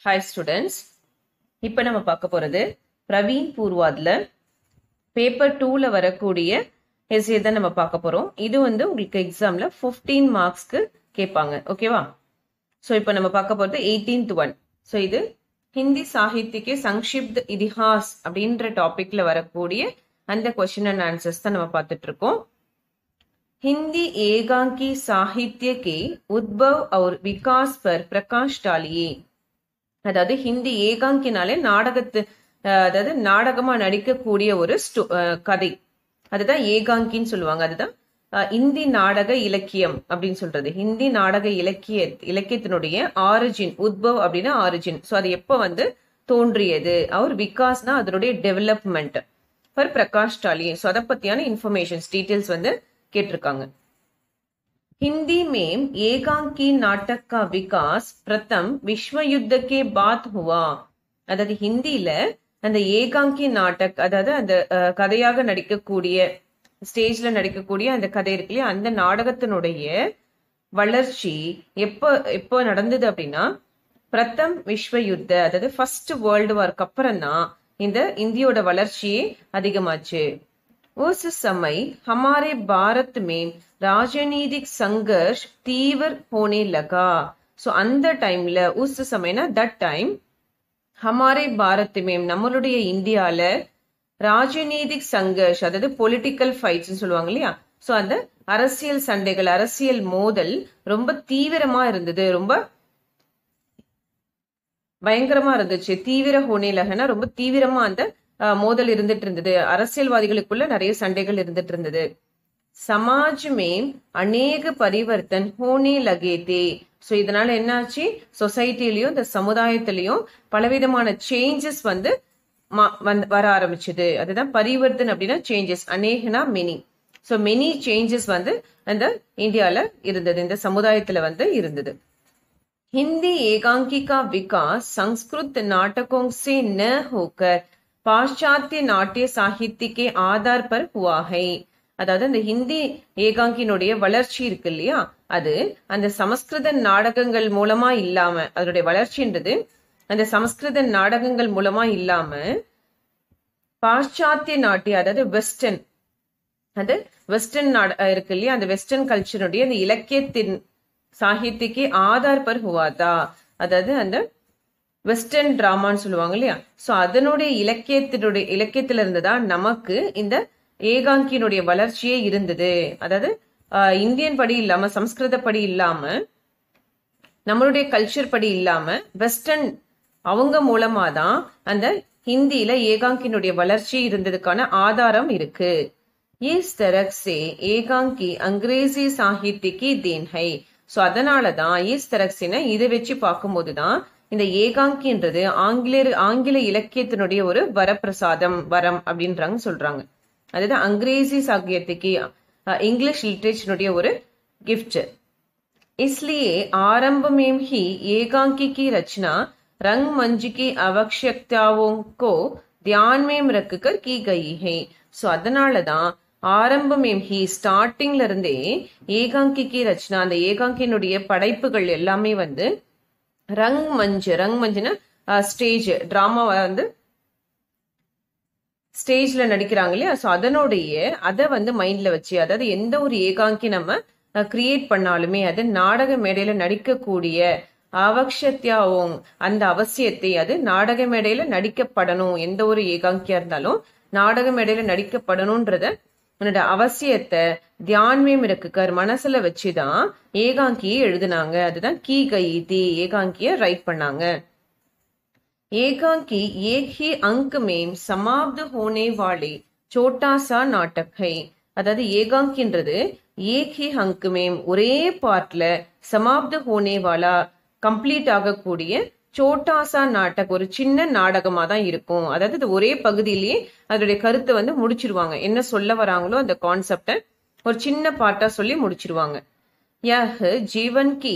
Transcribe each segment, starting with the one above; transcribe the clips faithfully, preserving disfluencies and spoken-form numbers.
Hi students. இப்போ நம்ம பார்க்க போறது பிரவீன் பூர்வாத்ல பேப்பர் டூல வரக்கூடிய எஸ்ஏ தான் நம்ம பார்க்க போறோம். இது வந்து உங்களுக்கு எக்ஸாம்ல பதினைந்து மார்க்ஸ்க்கு கேட்பாங்க. ஓகேவா? ஸோ இப்போ நம்ம பார்க்க போறது எயிட்டீன்த் ஒன். ஸோ இது ஹிந்தி சாகித்யக்கே சங்ஷிப்த் இதிஹாஸ் அப்படின்ற டாபிக்ல வரக்கூடிய அந்த கொஸ்டின் அண்ட் ஆன்சர்ஸ் தான் நம்ம பார்த்துட்டு இருக்கோம். हिंदी एकांकी साहित्य के उद्भव और विकास पर प्रकाश डालिए. அதாவது ஹிந்தி ஏகாங்கினாலே நாடகத்து அதாவது நாடகமா நடிக்கக்கூடிய ஒரு கதை, அதுதான் ஏகாங்கின்னு சொல்லுவாங்க. அதுதான் இந்தி நாடக இலக்கியம் அப்படின்னு சொல்றது. ஹிந்தி நாடக இலக்கிய இலக்கியத்தினுடைய ஆரிஜின், உத்பவ் அப்படின்னா ஆரிஜின். ஸோ அது எப்போ வந்து தோன்றியது, அவர் விகாஸ்னா அதனுடைய டெவலப்மெண்ட் பர் பிரகாஷ் டாலியே. ஸோ அதை பத்தியான இன்ஃபர்மேஷன்ஸ் டீட்டெயில்ஸ் வந்து கேட்டிருக்காங்க. हिंदी में एकांकी नाटक का विकास प्रथम विश्व युद्ध के बाद हुआ. அதாவது ஹிந்தியில அந்த ஏகாங்கி நாட்டக், அதாவது அந்த கதையாக நடிக்கக்கூடிய ஸ்டேஜ்ல நடிக்கக்கூடிய அந்த கதை இருக்கு இல்லையா, அந்த நாடகத்தினுடைய வளர்ச்சி எப்போ எப்போ நடந்தது அப்படின்னா பிரதம் விஸ்வ யுத்த, அதாவது ஃபர்ஸ்ட் வேர்ல்டு வார்க்கு அப்புறம் தான் இந்த இந்தியோட வளர்ச்சியே அதிகமாச்சு. उस समय हमारे भारत में राजनीतिक संघर्ष तीव्र होने लगा. सो அந்த டைம்ல उस समयனா that time हमारे भारत में நம்மளுடைய இந்தியால ராஜநீதிக் சங்கர்ஷ், அதாவது பொலிட்டிக்கல் ஃபைட்ஸ் சொல்லுவாங்க இல்லையா, சோ அந்த அரசியல் சண்டைகள், அரசியல் மோதல் ரொம்ப தீவிரமா இருந்தது, ரொம்ப பயங்கரமா இருந்துச்சு. தீவிர ஹோனே லகனா ரொம்ப தீவிரமா அந்த மோதல் இருந்துட்டு இருந்தது, அரசியல்வாதிகளுக்குள்ள நிறைய சண்டைகள் இருந்துட்டு இருந்தது. சமாஜ் மேம் அநேக பரிவர்த்தன் ஹோனே லகே தே. சோ இதனால என்னாச்சு, சொசைட்டிலையும் இந்த சமுதாயத்திலையும் பலவிதமான சேஞ்சஸ் வந்து வர ஆரம்பிச்சது. அதுதான் பரிவர்த்தன் அப்படின்னா சேஞ்சஸ், அநேகனா மெனி. சோ மெனி சேஞ்சஸ் வந்து அந்த இந்தியால இருந்தது, இந்த சமுதாயத்துல வந்து இருந்தது. हिंदी एकांकी का विकास संस्कृत नाटकों से न होकर பாশ্சாத்திய நாட்டிய சாகித்யக்கே ஆதார் பர் ஹுவா ஹை. அதாவது அந்த ஹிந்தி ஏகாங்கினுடைய வளர்ச்சி இருக்கு இல்லையா, அது அந்த சமஸ்கிருத நாடகங்கள் மூலமா இல்லாம, அதனுடைய வளர்ச்சின்றது அந்த சமஸ்கிருத நாடகங்கள் மூலமா இல்லாம பாশ্சாத்திய நாட்டிய, அதாவது வெஸ்டர்ன், அது வெஸ்டர்ன் நாடு இருக்கு இல்லையா, அந்த வெஸ்டர்ன் கல்ச்சருடைய அந்த இலக்கியத்தின் சாகித்யக்கே ஆதார் பர் ஹுவாதா. அதாவது அந்த வெஸ்டர்ன் டிராமான்னு சொல்லுவாங்க இல்லையா, சோ அதனுடைய இலக்கியத்தினுடைய இலக்கியத்துல இருந்துதான் நமக்கு இந்த ஏகாங்கியினுடைய வளர்ச்சியே இருந்தது. அதாவது இந்தியன் படி இல்லாம, சம்ஸ்கிருத படி இல்லாம, நம்மளுடைய கல்ச்சர் படி இல்லாம வெஸ்டர்ன் அவங்க மூலமா தான் அந்த ஹிந்தியில ஏகாங்கியினுடைய வளர்ச்சி இருந்ததுக்கான ஆதாரம் இருக்கு. இஸ் तरह से ஏகாங்கி அங்கிரேசி சாகித்யக்கி தேன் ஹை. சோ அதனாலதான் இஸ் तरह से இதை வச்சு பார்க்கும்போதுதான் இந்த ஏகாங்கின்றது ஆங்கிலேயர் ஆங்கில இலக்கியத்தினுடைய ஒரு வரப்பிரசாதம், வரம் அப்படின்றாங்க சொல்றாங்க. அதுதான் அங்கிரேசி சாகித்யக்கு, இங்கிலீஷ் லிட்ரேச்சருடைய ஒரு கிஃப்ட். इसलिए आरंभ में ही एकांकी की रचना रंगमंच की आवश्यकताओं को ध्यान में रखकर की गई है. सो அதனாலதான் ஆரம்பமேம் ஹி, ஸ்டார்டிங்ல இருந்தே ஏகாங்கிக்கு ரச்சனா, அந்த ஏகாங்கினுடைய படைப்புகள் எல்லாமே வந்து ரங் மஞ்ச், ரங் மஞ்சுன்னா ஸ்டேஜ் டிராமா வந்து ஸ்டேஜ்ல நடிக்கிறாங்க இல்லையா, சோ அதனுடைய அதை வந்து மைண்ட்ல வச்சு, அதாவது எந்த ஒரு ஏகாங்கி நம்ம கிரியேட் பண்ணாலுமே அது நாடக மேடையில நடிக்கக்கூடிய அவசியத்தியாவும், அந்த அவசியத்தை, அது நாடக மேடையில நடிக்கப்படணும், எந்த ஒரு ஏகாங்கியா இருந்தாலும் நாடக மேடையில நடிக்கப்படணும்ன்றத உன்னோட அவசியத்தை தியான்மேம் இருக்குக்கார் மனசுல வச்சுதான் ஏகாங்கியை எழுதுனாங்க. அதுதான் கீ கை தி, ஏகாங்கிய ரைட் பண்ணாங்க. ஏகாங்கி ஏக் ஹி அங்க் மேம் சமாப்த ஹோனே வாலே சோட்டா சா நாட்டக் ஹை. அதாவது ஏகாங்கின்றது ஏக் ஹி அங்க் மேம் ஒரே பார்ட்ல சமாப்த ஹோனே வாலா கம்ப்ளீட் ஆகக்கூடிய சோட்டாசா நாட்டக் ஒரு சின்ன நாடகமா தான் இருக்கும். அதாவது இது ஒரே பகுதியிலேயே அதோடைய கருத்தை வந்து முடிச்சிருவாங்க, என்ன சொல்ல வராங்களோ அந்த கான்செப்ட ஒரு சின்ன பார்ட்டா சொல்லி முடிச்சிருவாங்க. यह जीवन की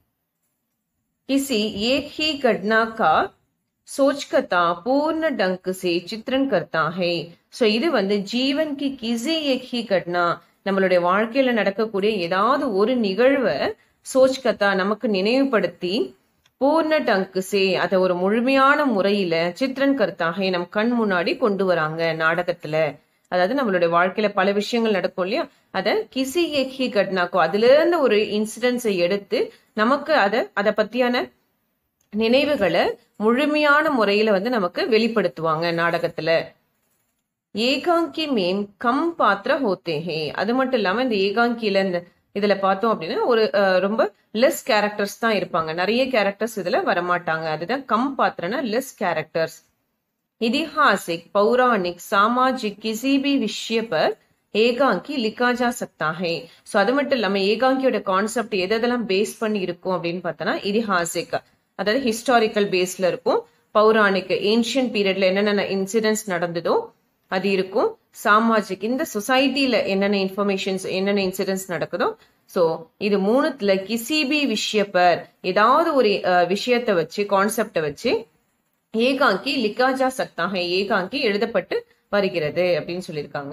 किसी एक ही घटना का सोचकता पूर्ण ढंग से चित्रण करता है. सो இது வந்து ஜீவன் கி கிசி ஏக் ஹி கட்னா, நம்மளுடைய வாழ்க்கையில நடக்கக்கூடிய ஏதாவது ஒரு நிகழ்வை சோச்கத்தா நமக்கு நினைவுபடுத்தி பூர்ண டங்கு சே அத ஒரு முழுமையான முறையில சித்திரன் கருத்தாக நம் கண் முன்னாடி கொண்டு வராங்க நாடகத்துல. அதாவது நம்மளுடைய வாழ்க்கையில பல விஷயங்கள் நடக்கும் இல்லையா, அத கிசி ஏகி கட்னாக்கோ அதுல இருந்து ஒரு இன்சிடென்ட்ஸை எடுத்து நமக்கு அத அதை பத்தியான நினைவுகளை முழுமையான முறையில வந்து நமக்கு வெளிப்படுத்துவாங்க நாடகத்துல. ஏகாங்கி மேம் கம் பாத்திர ஹோத்தேஹே, அது மட்டும் இல்லாம இந்த ஏகாங்கில இந்த இதுல பார்த்தோம் அப்படின்னா ஒரு ரொம்ப லெஸ் கேரக்டர்ஸ் தான் இருப்பாங்க, நிறைய கேரக்டர்ஸ் இதுல வரமாட்டாங்க. அதுதான் கம் பாத்திரனா லெஸ் கேரக்டர்ஸ். इतिहासिक पौराणिक सामाजिक किसी भी विषय पर ஏகாங்கி लिखा जा सकता है. சோ அது மட்டும் இல்லாம ஏகாங்கியோட கான்செப்ட் எதெல்லாம் பேஸ் பண்ணி இருக்கும் அப்படின்னு பார்த்தோம்னா இதிஹாசிக் அதாவது ஹிஸ்டாரிக்கல் பேஸ்ல இருக்கும், பௌராணிக் ஏன்ஷியன் பீரியட்ல என்னென்ன இன்சிடென்ட்ஸ் நடந்ததோ அது இருக்கும், சாமாஜிக் இந்த சொசைட்டில என்னென்ன இன்ஃபர்மேஷன்ஸ் என்னென்ன இன்சிடென்ட்ஸ் நடக்குதோ. சோ இது மூணுத்துல கிசிபி விஷய பர் ஏதாவது ஒரு விஷயத்தை வச்சு கான்செப்டை வச்சு ஏகாங்கி லிக்காஜா சக்தாக ஏகாங்கி எழுதப்பட்டு வருகிறது அப்படின்னு சொல்லியிருக்காங்க.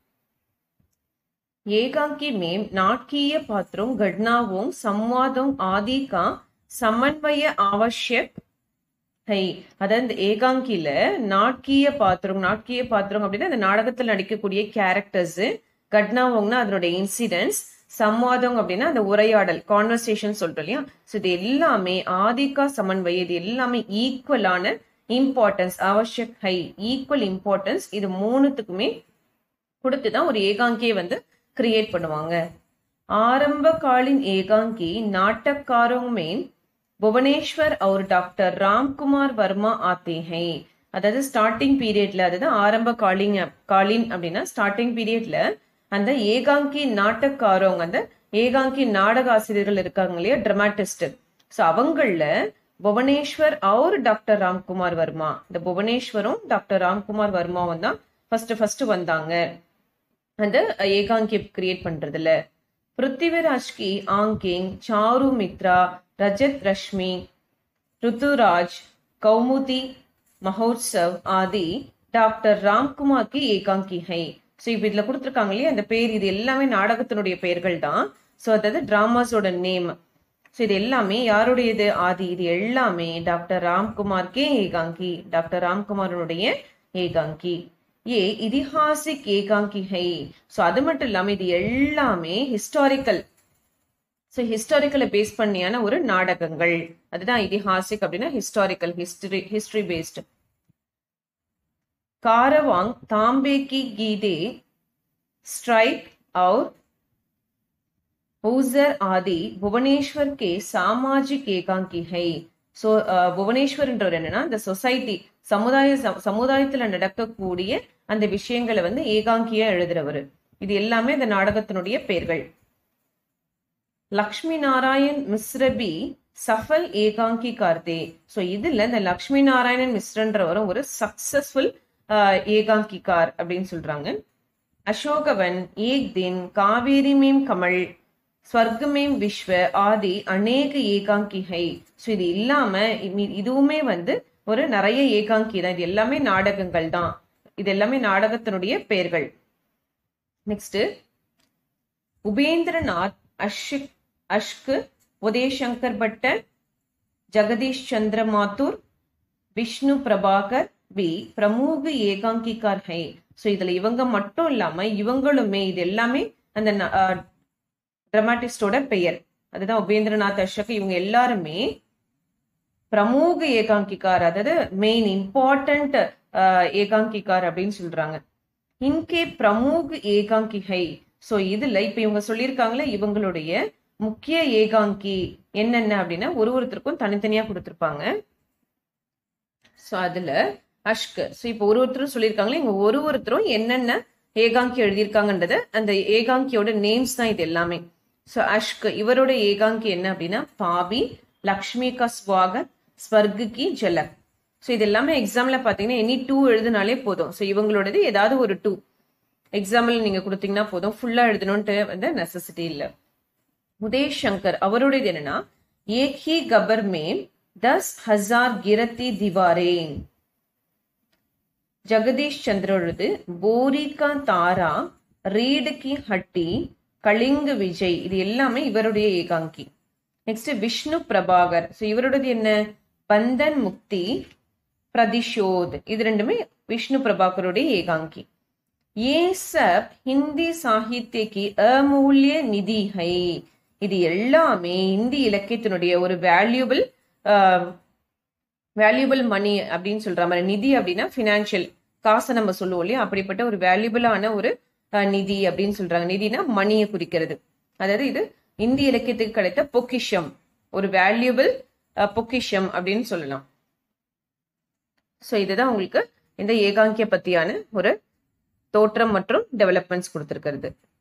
ஏகாங்கி மேம் நாட்கீய பாத்திரம் घटनाओं संवादों आदि का समन्वय आवश्यक है. அதாவது இந்த ஏகாங்கில நாட்கீய பாத்திரம் நாட்கீய பாத்திரம் அப்படின்னா அந்த நாடகத்தில் நடிக்கக்கூடிய கேரக்டர்ஸ், கட்னாவோங்னா அதனுடைய இன்சிடென்ட்ஸ், சம்வாதம் அப்படின்னா அந்த உரையாடல் கான்வர்சேஷன் சொல்றோம் இல்லையா. சோ இது எல்லாமே ஆதிக்கா சமன்வய இது எல்லாமே ஈக்குவலான இம்பார்ட்டன்ஸ் அவசியக் ஹை ஈக்குவல் இம்பார்ட்டன்ஸ் இது மூணுத்துக்குமே கொடுத்துதான் ஒரு ஏகாங்கியை வந்து கிரியேட் பண்ணுவாங்க. ஆரம்ப காலின் ஏகாங்கி நாட்டக்காரோं में புவனேஸ்வர் और டாக்டர் ராம்குமார் வர்மா ஆते हैं. அதாவது ஸ்டார்டிங் பீரியட்ல அதாவது ஆரம்ப காலின் காலின் அப்படின்னா ஸ்டார்டிங் பீரியட்ல அந்த ஏகாங்கி நாட்டக்காரவங்க அந்த ஏகாங்கி நாடக ஆசிரியர்கள் இருக்காங்க இல்லையா டிராமாட்டிஸ்ட். சோ அவங்கள புவனேஸ்வர் அவர் டாக்டர் ராம்குமார் வர்மா இந்த புவனேஸ்வரும் டாக்டர் ராம்குமார் வர்மாவும் தான் ஃபர்ஸ்ட் ஃபர்ஸ்ட் வந்தாங்க அந்த ஏகாங்கி கிரியேட் பண்றதுல. பிருத்திவிராஜ் கி ஆங்கிங், சாரு மித்ரா, ரஜத் ரஷ்மி, ருத்துராஜ், கௌமுதி மஹோத்சவ் ஆதி டாக்டர் ராம்குமார் கி ஏகாங்கி ஹை. சோ இப்ப இதுல கொடுத்துருக்காங்க இல்லையா அந்த பேர், இது எல்லாமே நாடகத்தினுடைய பெயர்கள் தான். சோ அதாவது டிராமாஸோட நேம். சோ இது எல்லாமே யாருடையது ஆதி, இது எல்லாமே டாக்டர் ராம்குமார் கே ஏகாங்கி டாக்டர் ராம்குமாரனுடைய ஏகாங்கி. ஏ இதிஹாசிக் ஏகாங்கி ஹை. சோ அது மட்டும் இல்லாம இது எல்லாமே ஹிஸ்டாரிக்கல் சோ ஹிஸ்டாரிக்கலை பேஸ் பண்ணியான ஒரு நாடகங்கள். அதுதான் இதிஹாசிக் அப்படின்னா ஹிஸ்டாரிக்கல் ஹிஸ்டரி ஹிஸ்டரி பேஸ்ட். காரவாங் தாம்பே கி கீதே ஸ்ட்ரைக் और ஊசர் ஆதி புவனேஸ்வர் கே சாமாஜிக் ஏகாங்கி ஹை. சோ புவனேஸ்வர்ன்றவர் என்னன்னா இந்த சொசைட்டி சமுதாய சமுதாயத்துல நடக்கக்கூடிய அந்த விஷயங்களை வந்து ஏகாங்கியா எழுதுறவர். இது எல்லாமே இந்த நாடகத்தினுடைய பெயர்கள். லக்ஷ்மி நாராயண் மிஸ்ரபி சஃபல் ஏகாங்கி கார்த்தே. சோ இதுல இந்த லக்ஷ்மி நாராயணன் மிஸ்ரன்றவரும் ஒரு சக்சஸ்ஃபுல் ஏகாங்கிகார் அப்படின்னு சொல்றாங்க. அசோகவன், ஏக் தின், காவேரி மேம் கமல், ஸ்வர்கமேம் விஸ்வ ஆதி அநேக ஏகாங்கி ஹை. ஸோ இது இல்லாம இதுவுமே வந்து ஒரு நிறைய ஏகாங்கி தான். இது எல்லாமே நாடகங்கள் தான். இது எல்லாமே நாடகத்தினுடைய பெயர்கள். நெக்ஸ்ட் உபேந்திரநாத் அஷ்க் அஷ்கு உதயசங்கர் பட்ட, ஜெகதீஷ் சந்திர மாத்தூர், விஷ்ணு பிரபாகர் பி பிரமுக ஏகாங்கிகார் ஹை. ஸோ இதுல இவங்க மட்டும் இல்லாம இவங்களுமே இது எல்லாமே அந்த டிராமாட்டிஸ்டோட பெயர். அதுதான் உபேந்திரநாத் அஷ்க். இவங்க எல்லாருமே பிரமுக ஏகாங்கிகார் அதாவது மெயின் இம்பார்ட்டன்ட் ஏகாங்கிகார் அப்படின்னு சொல்றாங்க. இன்கே பிரமுக ஏகாங்கி ஹை. சோ இதுல இப்ப இவங்க சொல்லியிருக்காங்களே இவங்களுடைய முக்கிய ஏகாங்கி என்னென்ன அப்படின்னா ஒரு ஒருத்தருக்கும் தனித்தனியா கொடுத்திருப்பாங்க. சோ அதுல அஷ்க். சோ இப்ப ஒரு ஒருத்தரும் சொல்லியிருக்காங்களே இவங்க ஒரு ஒருத்தரும் என்னென்ன ஏகாங்கி எழுதியிருக்காங்கன்றது அந்த ஏகாங்கியோட நேம்ஸ் தான் இது எல்லாமே. சோ அஷ்க் இவரோட ஏகாங்கி என்ன அப்படின்னா பாபி, லக்ஷ்மி கா ஸ்வாகத், ஸ்வர்கு கி ஜலக். ஸோ இது எல்லாமே எக்ஸாம்ல பாத்தீங்கன்னா எனி டூ எழுதுனாலே போதும். ஸோ இவங்களோடது ஏதாவது ஒரு டூ எக்ஸாம்பிள் நீங்க கொடுத்தீங்கன்னா போதும், ஃபுல்லா எழுதணும்ட்டு வந்து நெசசிட்டி இல்லை. உதய் சங்கர் அவருடையது என்னன்னா ஏக் ஹி கபர் மேம் தஸ் ஹசார் கிரத்தி திவாரேன். ஜெகதீஷ் சந்திரோடது போரி கா தாரா, ரீடு கி ஹட்டி, கலிங்க விஜய். இது எல்லாமே இவருடைய ஏகாங்கி. நெக்ஸ்ட் விஷ்ணு பிரபாகர். ஸோ இவரோடது என்ன? பந்தன் முக்தி பிரதிஷோத். இது ரெண்டுமே விஷ்ணு பிரபாகருடைய ஏகாங்கி. ये सब हिंदी साहित्य की अमूल्य निधि है. இது எல்லாமே இந்தி இலக்கியத்தினுடைய ஒரு வேல்யூபிள் வேல்யூபிள் மணி அப்படின்னு சொல்ற மாதிரி. நிதி அப்படின்னா பினான்சியல் காசை நம்ம சொல்லுவோம் இல்லையா, அப்படிப்பட்ட ஒரு வேல்யூபிளான ஒரு நிதி அப்படின்னு சொல்றாங்க. நிதினா மணியை குறிக்கிறது. அதாவது இது இந்தி இலக்கியத்துக்கு கிடைத்த பொக்கிஷம், ஒரு வேல்யூபிள் பொக்கிஷம் அப்படின்னு சொல்லலாம். ஸோ இதுதான் உங்களுக்கு இந்த ஏகாங்கிய பத்தியான ஒரு தோற்றம் மற்றும் டெவலப்மெண்ட்ஸ் கொடுத்திருக்கிறது.